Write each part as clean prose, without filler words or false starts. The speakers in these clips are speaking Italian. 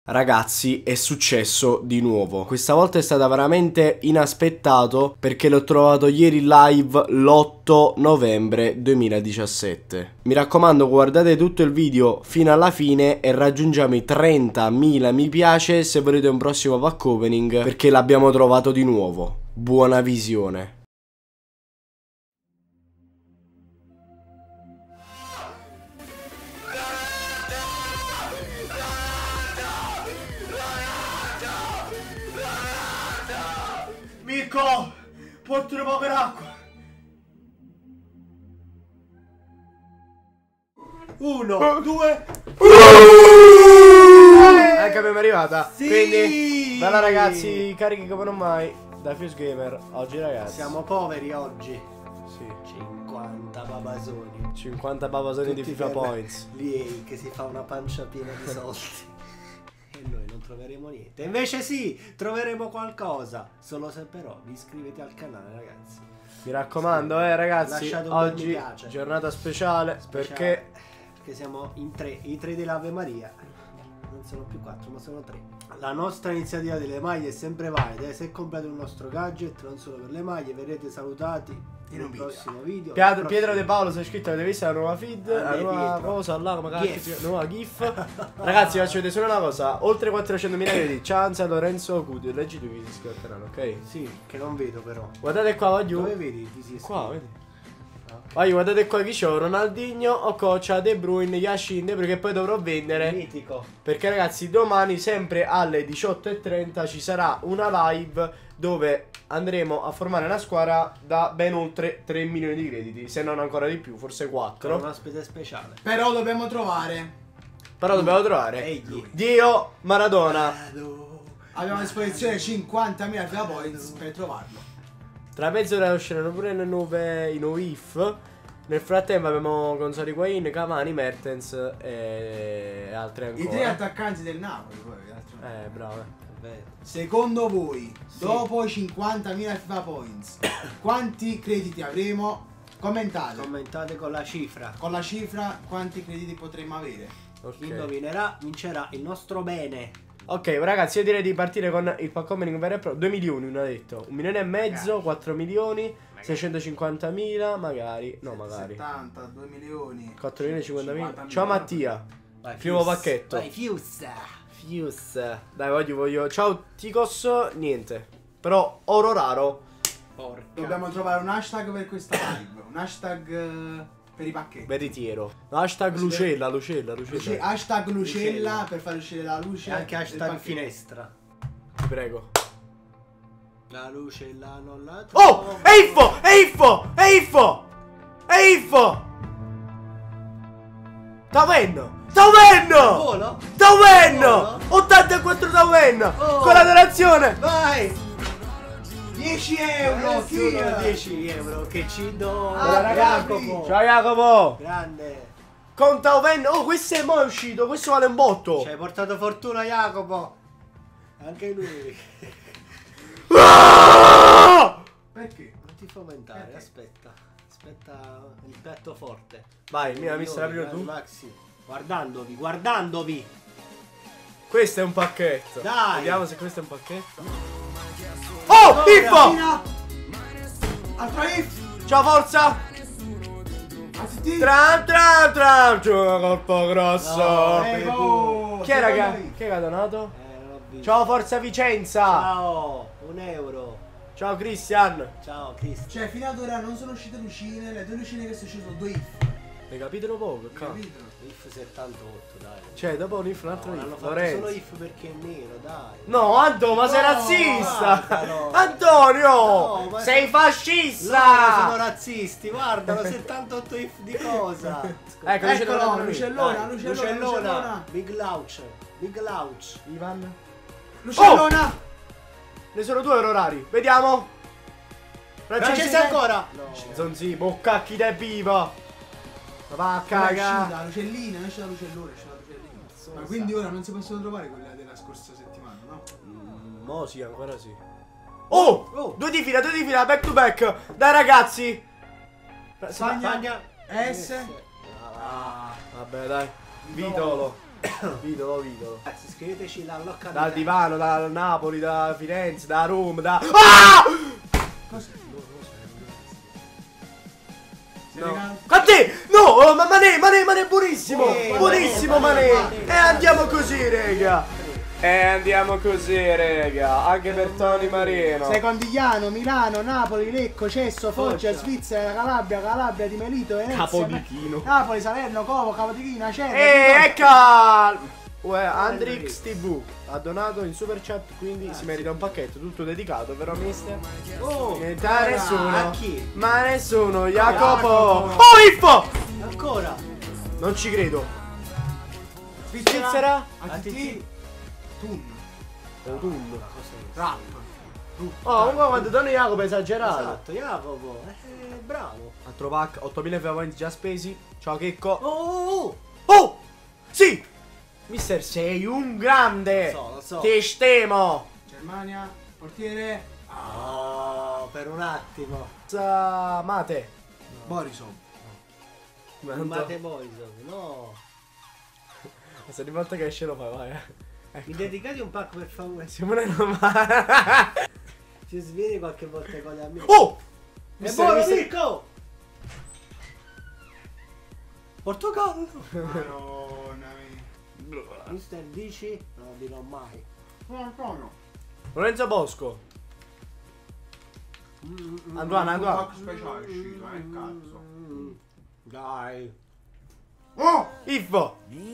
Ragazzi, è successo di nuovo. Questa volta è stata veramente inaspettato perché l'ho trovato ieri live l'8 novembre 2017. Mi raccomando, guardate tutto il video fino alla fine e raggiungiamo i 30.000 mi piace se volete un prossimo pack opening, perché l'abbiamo trovato di nuovo. Buona visione. Mirko, portami un po' per acqua. 1, 2. Ecco, abbiamo arrivata. Sì. Quindi, bella ragazzi, carichi come non mai da Fuse Gamer. Oggi ragazzi siamo poveri oggi. Sì. 50 babasoni. 50 babasoni di FIFA Points. Lì che si fa una pancia piena di soldi. E noi non troveremo niente. Invece sì, troveremo qualcosa. Solo se però vi iscrivete al canale, ragazzi. Mi raccomando, ragazzi, oggi mi piace. Giornata speciale. Perché siamo in tre, i tre dell'Ave Maria. Non sono più 4, ma sono 3. La nostra iniziativa delle maglie è sempre valida. Se comprate un nostro gadget, non solo per le maglie, verrete salutati in un prossimo video. Pietro De Paolo si è iscritto, avete visto la nuova feed, la nuova cosa là, magari nuova gif. Ragazzi, faccio vedere solo una cosa. Oltre 400.000 crediti. Ciao Lorenzo Cudio, leggi tu che ti iscrivi al canale, ok? Sì, che non vedo però. Guardate qua, voglio. Dove vedi? Qua, vedi? Vai, guardate qua che c'ho Ronaldinho, Okocha, De Bruyne, Yashin, De Bruyne, che poi dovrò vendere. Mitico. Perché ragazzi, domani sempre alle 18:30 ci sarà una live dove andremo a formare una squadra da ben oltre 3 milioni di crediti, se non ancora di più, forse 4. Con un ospite speciale. Però dobbiamo trovare Egli. Dio Maradona. Abbiamo a disposizione 50.000 FIFA Points per trovarlo. Tra mezz'ora usciranno pure i nuovi if. Nel frattempo abbiamo Gonzalo Higuain, Cavani, Mertens e altri ancora. I 3 attaccanti del Napoli poi. Bravo. Secondo voi, dopo i 50.000 FIFA Points, quanti crediti avremo? Commentate. Commentate con la cifra. Con la cifra quanti crediti potremmo avere. Chi indovinerà vincerà il nostro bene. Ok ragazzi, io direi di partire con il pack opening vero e proprio. 2 milioni, uno ha detto. 1,5 milioni, 4 milioni, 650.000 magari. No, magari 70, 2 milioni, 4 milioni e 50.000. Ciao Mattia. Vai, primo pacchetto. Vai Fuse. Dai, voglio. Ciao Ticos. Niente. Però oro raro. Porca. Dobbiamo trovare un hashtag per questa live. Un hashtag per i pacchetti. Veritiero. Hashtag Lucella. Hashtag Lucella per far uscire la luce. E anche hashtag finestra. Ti prego. La luce là non la trovo. Oh! È info! Sta venendo! 84 sta venendo! Con la donazione! Vai! 10 euro! 10 euro che ci do! Jacopo! Ciao Jacopo! Grande! Conta venno! Oh, questo è mo' uscito! Questo vale un botto! Ci hai portato fortuna Jacopo! Anche lui! Perché? Non ti fomentare, aspetta il petto forte. Vai, mia mister, aprilo tu. Maxi. Guardandovi! Questo è un pacchetto! Dai! Vediamo se questo è un pacchetto. Oh! Info! Altro if! Ciao forza! Tram! C'è una colpa grossa! Chi è raga? Chi è che ha donato? Ciao Forza Vicenza! Ciao! 1 euro! Ciao Cristian! Ciao Cristian! Cioè fino ad ora non sono uscite lucine, le 2 lucine che sono uscite sono 2 if. Hai capito poco? Capito? If 78 dai! Cioè dopo un if un altro hanno if. fatto solo if perché è nero, dai! No Anto, ma sei razzista! Guarda, no. Antonio! No, ma sei fascista! Loro sono razzisti, guardano 78 if di cosa? Ecco, Eccolo, Lucellona! Big Lauch! Ivan. Lucellona! Ne sono 2 orari. Vediamo. Francese ancora. No. Zonzi, boccacchi da viva. Ma va a caga. La Lucellina, esce la Lucellona, Ma quindi ora non si possono trovare quelle della scorsa settimana, no? Mo sì, ancora sì. Oh! 2 di fila, back to back. Dai ragazzi. Spagna. S. Vabbè dai. Vitolo. Vidolo, Vidolo. Ragazzi, scriveteci la locca Dal di divano, da Napoli, da Firenze, da Roma, da... Ah! Cosa? No. A te! No! Oh, ma Mané, buonissimo! Buonissimo Mané! E andiamo così, rega! Anche per Tony Marino. Secondigliano, Milano, Napoli, Lecco, Cesso, Foggia, Svizzera, Calabria di Melito, Venezia, Capodichino. Napoli, Salerno, Como, Capodichino, Acerra. Ecco! Andrix TV ha donato in super chat, quindi si merita un pacchetto tutto dedicato, però mister? Oh, Da nessuno. a chi? Ma nessuno, Jacopo. Oh, Info! Ancora. Non ci credo. Svizzera, ATT. Tun, Autunno. Rap. Oh, comunque quando danno Jacopo è esagerato. Esatto, Jacopo. Bravo. Altro pack, 8000 points già spesi. Ciao Checco. Oh! Oh! Sì! Mister, sei un grande! Lo so. Ti stimo! Germania, portiere, Oh, per un attimo. Mate. Borisov. Mate Boyson, no. Se ogni volta che esce lo fai, vai. Mi dedicate un pack per favore. Simone non va. Ci svieni qualche volta con gli amici. Oh! E buono Mirko! Portogallo! Madonna mia. Mister dici? Non lo dirò mai. Antonio. Lorenzo Bosco. Anduana. Pack speciale uscito, cazzo. Dai. Oh! Iffo.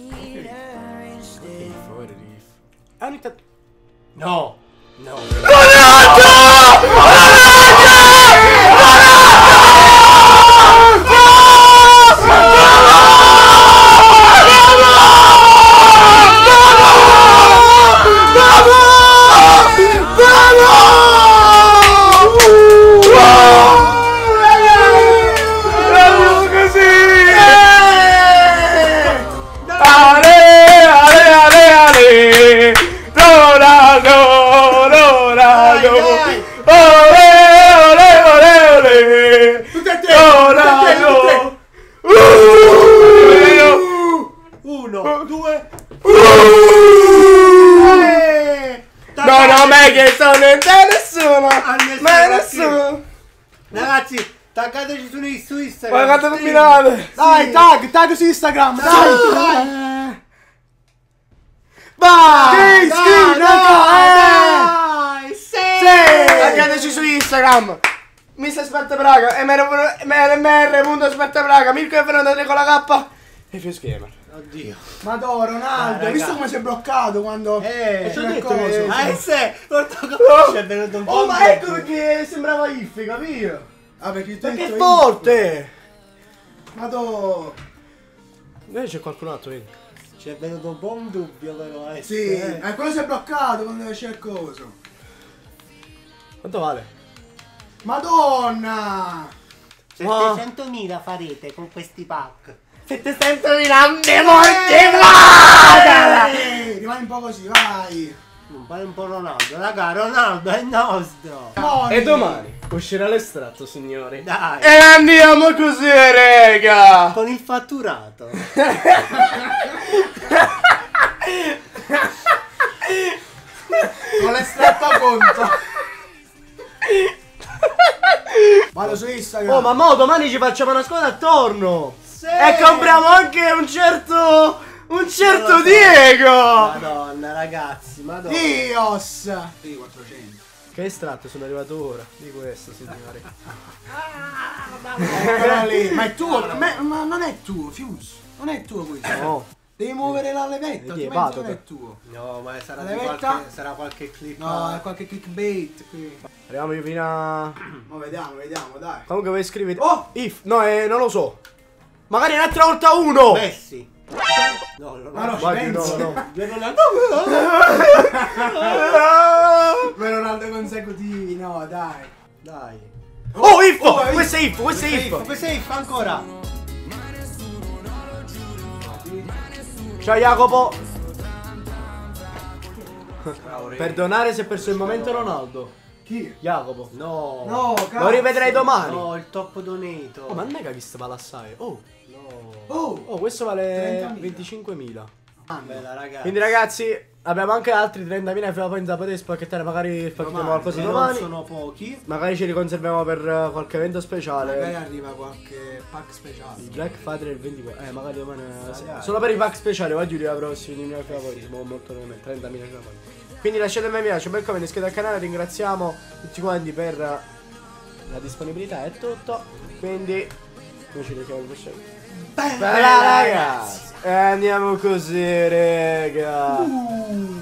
Iffo, vero di Iffo. Ogni tanto... No! No! Uno, due. No, me che sono da nessuno! Ma nessuno! Ragazzi, taggateci su Instagram. Guardate combinate! Dai, tag su Instagram, dai! Vai! Dai, sì! Taggateci su Instagram! Mister Sparta Praga, mr.spartapraga, Mirko e Fernando con la K e Fuse Gamer. Oddio. Madonna, Ronaldo, hai visto come si è bloccato quando... Ti ho detto coso? che... AS, Portogallo. Ci è venuto un po'. Oh, ma ecco perché sembrava Iffi, capito? Ah, perché tu hai Perché è detto forte! Madonna. C'è qualcun altro, vedi? Ci è venuto un po' un dubbio però AS. Sì, quello si è bloccato quando c'è il coso. Quanto vale? Madonna! 700.000 farete con questi pack. 700.000 moltiplicata! Rimani un po' così, vai! Non fare un po' Ronaldo, raga, Ronaldo è nostro. E domani uscirà l'estratto, signori. Dai, E andiamo così, rega! con il fatturato. Con l'estratto a conto! Vado su Instagram! Oh, ma mo domani ci facciamo una squadra attorno! Sì. E compriamo anche un certo Diego! Madonna, ragazzi, madonna. Dios! Sì, 400. Che estratto sono arrivato ora di questo, signori. Eccolo lì. Ma è tuo? Ma non è tuo, Fuse. Non è tuo questo. No. Devi muovere la levetta, Vedi, altrimenti non vado. è tuo. No, ma sarà, La di levetta? qualche, sarà qualche clip. No, è qualche clickbait qui. Arriviamo fino a... Ma vediamo, dai. Comunque voi scrivete... Oh! If... No, non lo so. Magari un'altra volta uno! Messi. No, Ma no, ci Guardi, penso. no. Ma Ronaldo consecutivi, no, dai. Dai. Oh, Info! Oh, Questo è Info, questo è Info! Come sei ancora? Ciao Jacopo! Perdonare se ha perso il momento Ronaldo. Chi? Jacopo. No. No, cazzo. Lo rivedrai domani. No, il top donato. Oh, ma non è che ha visto vale assai. Oh, No. Oh! questo vale 30.000. 25.000. Bella ragazzi. Quindi ragazzi, abbiamo anche altri 30.000 FIFA points da poter spacchettare. Magari spacchiamo qualcosa non domani. sono pochi. Magari ce li conserviamo per qualche evento Magari speciale. arriva qualche pack speciale. Il Black Friday del 24. Magari domani. Magari. Solo per i pack speciali. Va Giulio, avrò 20.000 FIFA points. Molto come 30.000 FIFA points. Quindi lasciatemi mi piace, un bel commento, iscrivetevi al canale. Ringraziamo tutti quanti per la disponibilità. È tutto. Quindi noi ci vediamo in prossimo. Bella ragazzi. E andiamo così, raga.